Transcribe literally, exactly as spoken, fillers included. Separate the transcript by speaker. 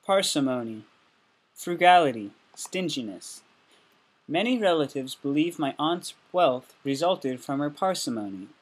Speaker 1: Parsimony. Frugality. Stinginess. Many relatives believe my aunt's wealth resulted from her parsimony.